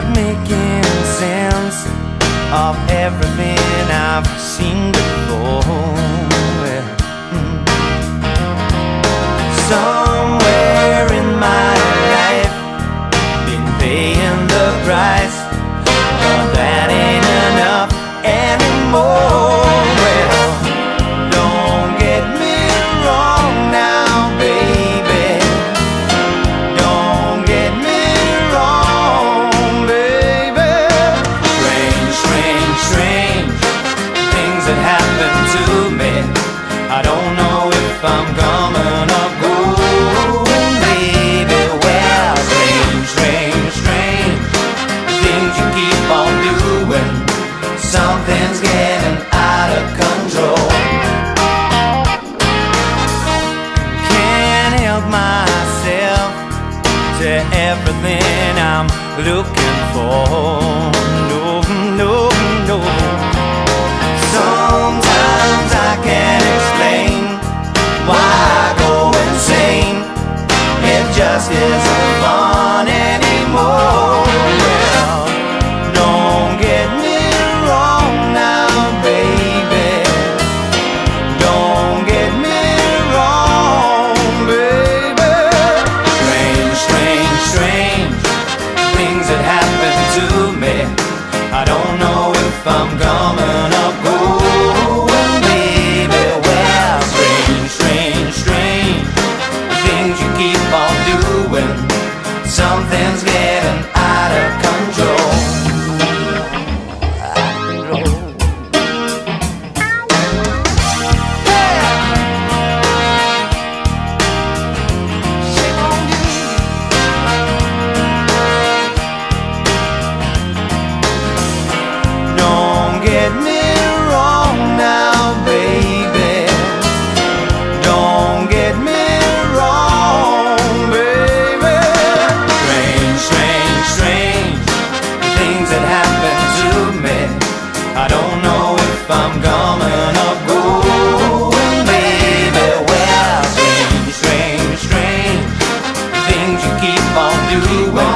start making sense of everything I've seen before. Somewhere in my life, been paying the price, but that ain't enough anymore. Well, don't get me wrong now, baby. Don't get me wrong, baby. Strange, strange, strange things that happen to me. I don't know if I'm coming or going, baby. Well, strange, strange, strange things you keep on doing. Something's getting out of control. Can't help myself to everything I'm looking for. No, no, no. Sometimes I can't explain why I go insane. It just isn't fun anymore. Well, don't get me wrong now, baby. Don't get me wrong, baby. Strange, strange, strange things that happen to me. I don't know if I'm coming or going, baby. Well, strange, strange, strange things you keep on doing. Something's getting out of control. Don't get me wrong now, baby. Don't get me wrong, baby. Strange, strange, strange things that happen to me. I don't know if I'm coming or going, baby. Well, strange, strange, strange things you keep on doing.